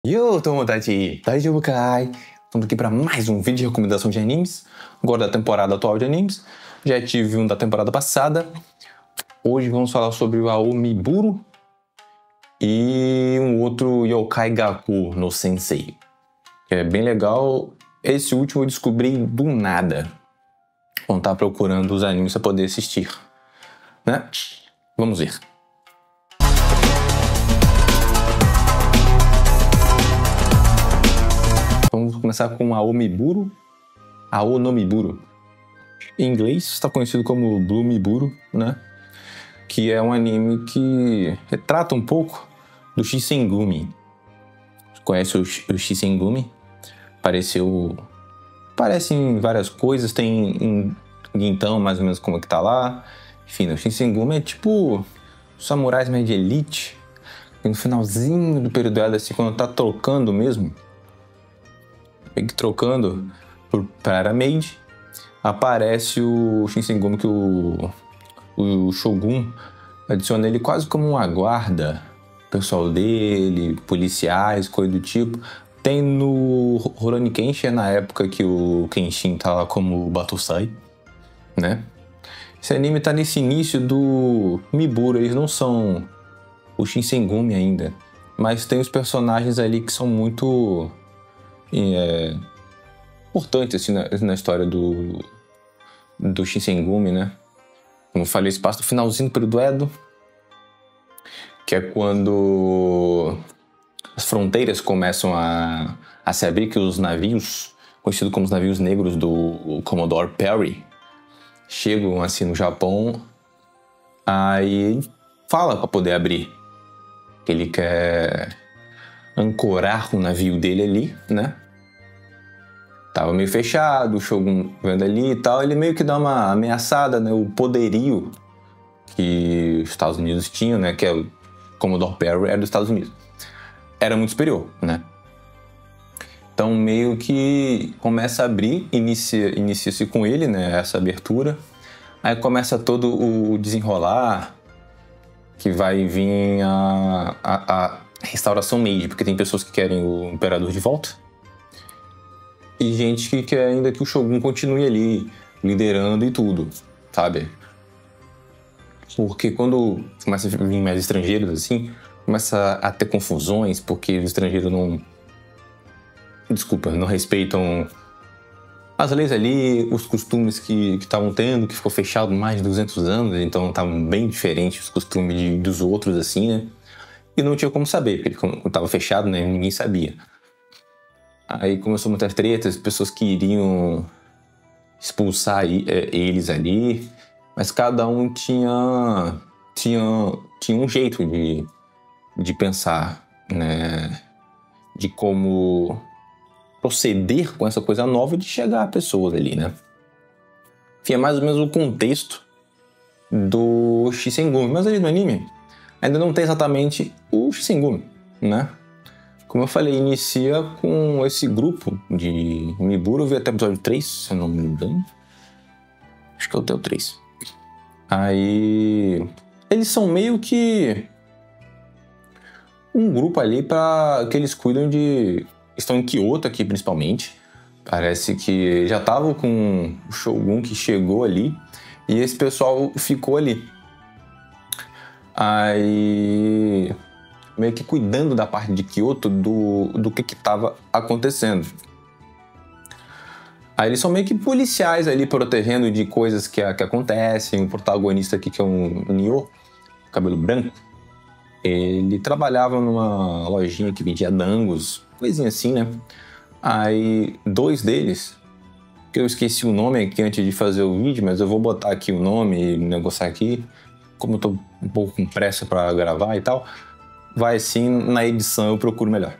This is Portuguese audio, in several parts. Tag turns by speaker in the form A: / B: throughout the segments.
A: Yo, Tomodachi! Daijoubu kai? Estamos aqui para mais um vídeo de recomendação de animes. Agora da temporada atual de animes. Já tive um da temporada passada. Hoje vamos falar sobre o Aomiburo e um outro Yokai Gaku no Sensei. Que é bem legal. Esse último eu descobri do nada. Vamos estar procurando os animes para poder assistir, né? Vamos ver. Vamos começar com Aomiburo. Aonomiburo. Em inglês está conhecido como Bloomiburo, né? Que é um anime que retrata um pouco do Shisengumi. Conhece o Shisengumi? Aparece em várias coisas, tem em Gintama mais ou menos como é que tá lá. Enfim, o Shisengumi é tipo samurais meio de elite. E no finalzinho do período assim, quando tá trocando mesmo, para Maid, aparece o Shisengumi, que o Shogun adiciona ele quase como uma guarda, pessoal dele, policiais, coisa do tipo. Tem no Rurouni Kenshin, na época que o Kenshin tá lá como Batosai, né? Esse anime tá nesse início do Miburo, eles não são o Shisengumi ainda, mas tem os personagens ali que são muito importante assim, na história do Shisengumi, né? Como eu falei, esse passa no finalzinho do período Edo, que é quando as fronteiras começam a se abrir, que os navios, conhecidos como os navios negros do Commodore Perry, chegam assim no Japão. Aí fala para poder abrir, que ele quer ancorar o navio dele ali, né? Tava meio fechado, o Shogun vendo ali e tal, ele meio que dá uma ameaçada, né? O poderio que os Estados Unidos tinham, né? Que é o Commodore Perry, era dos Estados Unidos. Era muito superior, né? Então meio que começa a abrir, inicia-se com ele, né? Essa abertura. Aí começa todo o desenrolar, que vai vir a restauração Meiji, porque tem pessoas que querem o imperador de volta. E gente que quer ainda que o Shogun continue ali, liderando e tudo, sabe? Porque quando começa a vir mais estrangeiros, assim, começa a ter confusões, porque os estrangeiros não respeitam as leis ali, os costumes que estavam tendo, que ficou fechado mais de 200 anos, então estavam bem diferentes os costumes dos outros, assim, né? E não tinha como saber, porque ele estava fechado, né? Ninguém sabia. Aí começou muitas tretas, pessoas que iriam expulsar eles ali, mas cada um tinha um jeito de pensar, né? De como proceder com essa coisa nova de chegar a pessoas ali, né? Enfim, é mais ou menos o contexto do Shisengumi, mas ali no anime ainda não tem exatamente o Shisengumi, né? Como eu falei, inicia com esse grupo de Miburo, eu vi até o episódio 3, se eu não me engano. Acho que é até o 3. Aí eles são meio que um grupo ali que eles cuidam de... Estão em Kyoto aqui, principalmente. Parece que já estavam com o Shogun que chegou ali, e esse pessoal ficou ali. Aí meio que cuidando da parte de Kyoto do que estava acontecendo. Aí eles são meio que policiais ali, protegendo de coisas que acontecem. O protagonista aqui, que é um Nioh, cabelo branco, ele trabalhava numa lojinha que vendia dangos, coisinha assim, né? Aí dois deles, que eu esqueci o nome aqui antes de fazer o vídeo, mas eu vou botar aqui o nome e negociar aqui, como eu tô um pouco com pressa para gravar e tal, vai assim, na edição eu procuro melhor.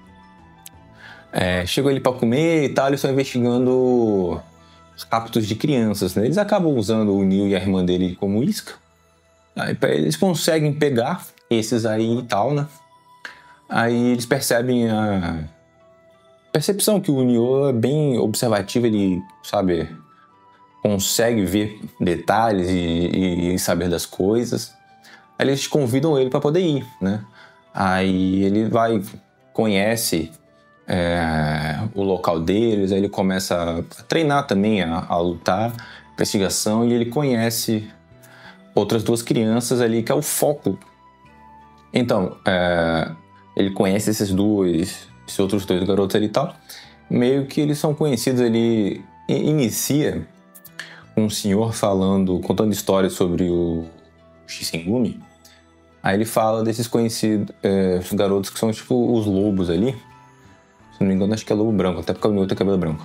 A: Chegou ele para comer e tal, eles estão investigando os raptos de crianças, né? Eles acabam usando o Nioh e a irmã dele como isca. Aí eles conseguem pegar esses aí e tal, né? Aí eles percebem a percepção que o Nioh é bem observativo, ele, sabe, consegue ver detalhes e saber das coisas. Aí eles convidam ele para poder ir, né? Aí ele vai conhece o local deles, aí ele começa a treinar também, a lutar, investigação, e ele conhece outras 2 crianças ali, que é o foco. Então, ele conhece esses outros 2 garotos ali e tal, meio que eles são conhecidos ali, inicia um senhor contando histórias sobre o Shinsengumi. Aí ele fala desses conhecidos, os garotos que são tipo os lobos ali. Se não me engano, acho que é lobo branco, até porque o meu tem cabelo branco.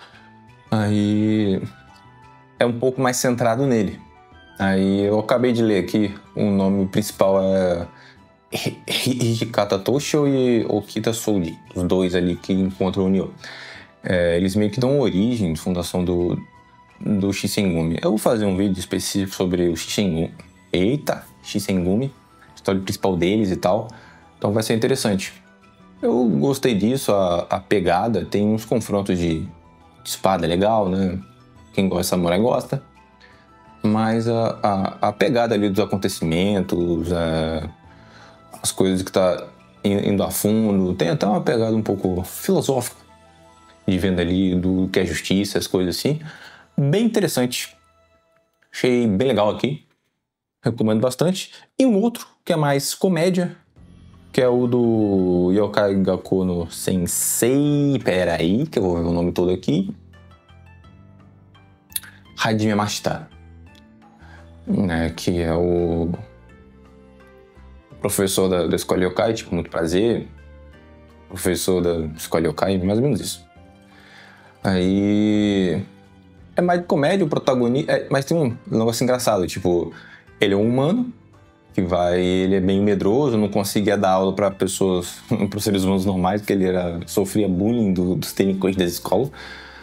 A: Aí é um pouco mais centrado nele. Aí eu acabei de ler aqui, o nome principal é Hijikata Toshio e Okita Soji, os 2 ali que encontram o Nioh. Eles meio que dão origem, fundação do Shinsengumi. Eu vou fazer um vídeo específico sobre o Shinsengumi. Shinsengumi, história principal deles e tal. Então vai ser interessante. Eu gostei disso, a pegada, tem uns confrontos de espada legal, né? Quem gosta de samurai gosta. Mas a pegada ali dos acontecimentos, as coisas que tá indo a fundo, tem até uma pegada um pouco filosófica, de vendo ali do que é justiça, as coisas assim. Bem interessante. Achei bem legal aqui. Recomendo bastante. E um outro, que é mais comédia, que é o do Yokai Gakkou no Sensei. Pera aí, que eu vou ver o nome todo aqui. Hajime Mashita. Que é o professor da Escola Yokai, tipo, muito prazer. Professor da Escola Yokai, mais ou menos isso. Aí é mais de comédia, o protagonista. Mas tem um negócio engraçado, tipo, ele é um humano ele é bem medroso, não conseguia dar aula para pessoas, para os seres humanos normais, porque ele sofria bullying dos delinquentes da escola.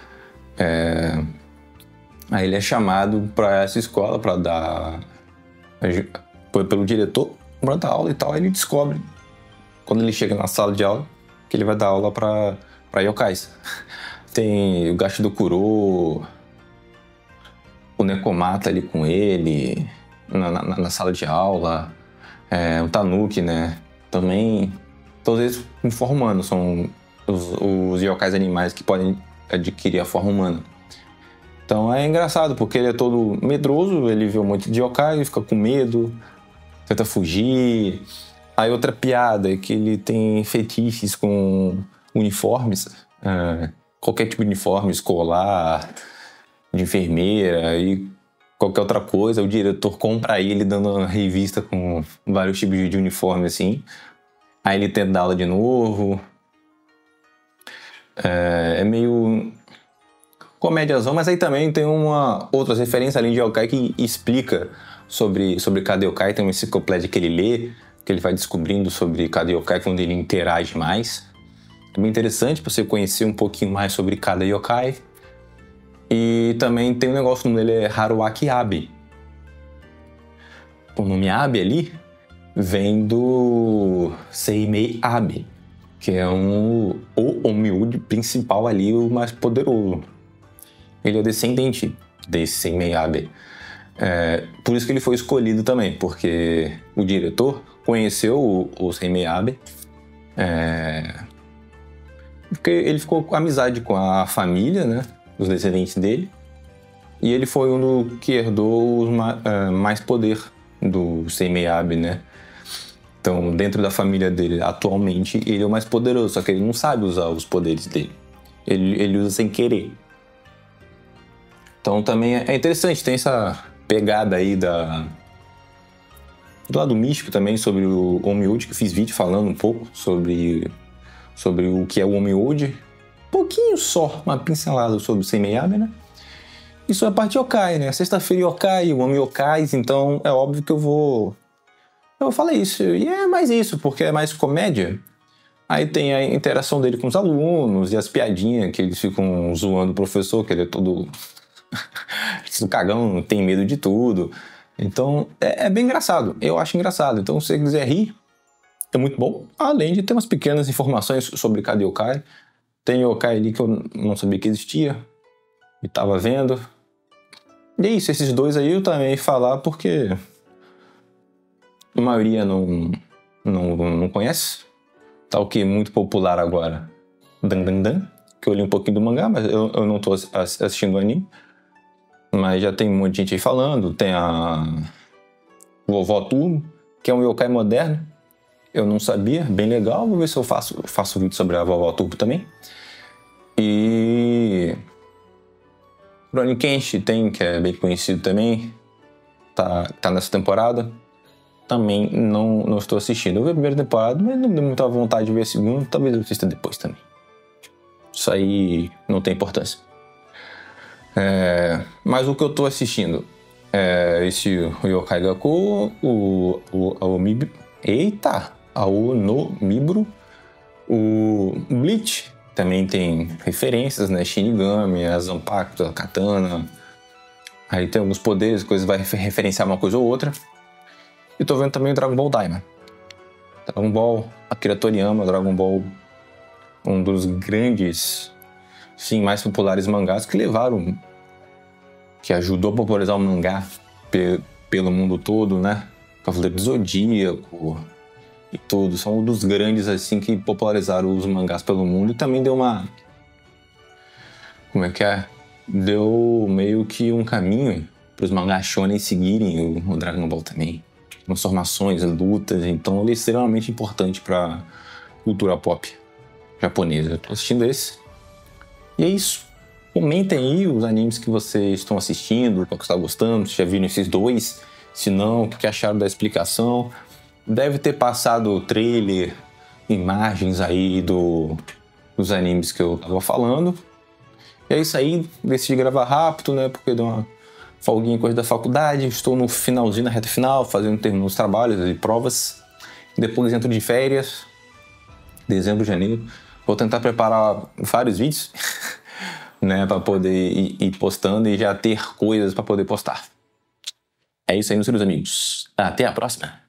A: Aí ele é chamado para essa escola para dar pelo diretor para dar aula e tal. Aí ele descobre, quando ele chega na sala de aula, que ele vai dar aula para yokais. Tem o Gashidokuro, o Nekomata ali com ele na sala de aula, o Tanuki, né? Também, todos eles com forma humana, são os yokais animais que podem adquirir a forma humana. Então é engraçado, porque ele é todo medroso, ele vê um monte de yokai, fica com medo, tenta fugir. Aí outra piada é que ele tem fetiches com uniformes, qualquer tipo de uniforme escolar, de enfermeira e qualquer outra coisa. O diretor compra ele dando uma revista com vários tipos de uniforme assim. Aí ele tenta dar aula de novo. É meio comédiazão, mas aí também tem outras referências além de yokai que explica sobre cada yokai. Tem uma enciclopédia que ele lê, que ele vai descobrindo sobre cada yokai quando ele interage mais. É bem interessante para você conhecer um pouquinho mais sobre cada yokai. E também tem um negócio, o nome dele é Haruaki Abe. O nome Abe ali vem do Seimei Abe, que é o Onmyuji principal ali, o mais poderoso. Ele é descendente desse Seimei Abe. Por isso que ele foi escolhido também, porque o diretor conheceu o Seimei Abe, porque ele ficou com amizade com a família, né, os descendentes dele, e ele foi um do que herdou mais poder do Seimei Abe, né? Então, dentro da família dele, atualmente, ele é o mais poderoso, só que ele não sabe usar os poderes dele. Ele usa sem querer. Então, também é interessante, tem essa pegada aí do lado místico também, sobre o Onmyuji, que eu fiz vídeo falando um pouco sobre o que é o Onmyuji. Um pouquinho só, uma pincelada sobre o Seimei Abe, né? Isso é a parte yokai, né? Sexta-feira yokai, eu amo yokais, então é óbvio que eu vou falar isso. E é mais isso, porque é mais comédia. Aí tem a interação dele com os alunos e as piadinhas que eles ficam zoando o professor, que ele é todo cagão, tem medo de tudo. Então é bem engraçado, eu acho engraçado. Então se você quiser rir, é muito bom. Além de ter umas pequenas informações sobre cada yokai. Tem yokai ali que eu não sabia que existia e tava vendo. E é isso, esses dois aí eu também ia falar porque a maioria não conhece. Tá o que? Muito popular agora. Dandandan, que eu li um pouquinho do mangá, mas eu não tô assistindo o anime. Mas já tem um monte de gente aí falando. Tem a Vovó Turbo, que é um yokai moderno. Eu não sabia, bem legal. Vou ver se eu faço vídeo sobre a Vovó Turbo também. E Rurouni Kenshin tem, que é bem conhecido também. Tá nessa temporada. Também não estou assistindo. Eu vi a primeira temporada, mas não me deu muita vontade de ver a segunda. Talvez eu assista depois também. Isso aí não tem importância. Mas o que eu tô assistindo é esse Yokai Gaku, a Onomiburo, o Bleach. Também tem referências, né? Shinigami, a Zanpakuto, a Katana. Aí tem alguns poderes, coisas vai referenciar uma coisa ou outra. E tô vendo também o Dragon Ball Daima. Dragon Ball, Akira Toriyama, Dragon Ball, um dos grandes, sim, mais populares mangás que ajudou a popularizar o mangá pelo mundo todo, né? Cavaleiro do Zodíaco e tudo. São um dos grandes, assim, que popularizaram os mangás pelo mundo. E também deu uma... Como é que é? Deu meio que um caminho para os mangás shonen seguirem o Dragon Ball também. Transformações, lutas. Então ele é extremamente importante para a cultura pop japonesa. Eu tô assistindo esse. E é isso. Comentem aí os animes que vocês estão assistindo, qual que você está gostando, se já viram esses dois. Se não, o que acharam da explicação. Deve ter passado o trailer, imagens aí dos animes que eu tava falando. E é isso aí, decidi gravar rápido, né? Porque deu uma folguinha coisa da faculdade. Estou no finalzinho, na reta final, terminando os trabalhos e provas. Depois entro de férias, dezembro, janeiro. Vou tentar preparar vários vídeos, né? Para poder ir postando e já ter coisas para poder postar. É isso aí, meus queridos amigos. Até a próxima!